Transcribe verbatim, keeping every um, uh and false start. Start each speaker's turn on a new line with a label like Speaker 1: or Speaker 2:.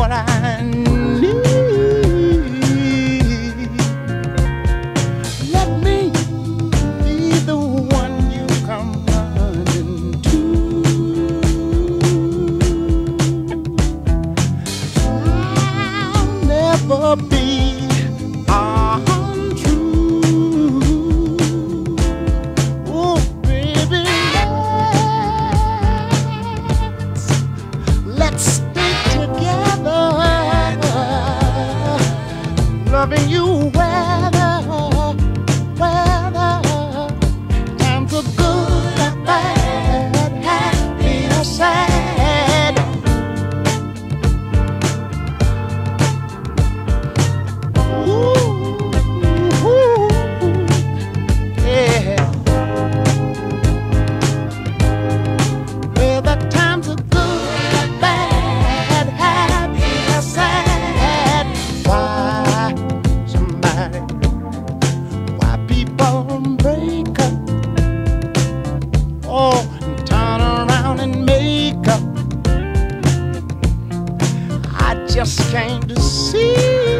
Speaker 1: what I need. Let me be the one you come running to. I'll never be untrue. Oh, baby, let's, let's stay together, loving you weather, weather, times are good or bad, happy or sad. Ooh, ooh, yeah. Whether times are good or bad, happy or sad. Why somebody, why people break up, oh, and turn around and make up? I just came to see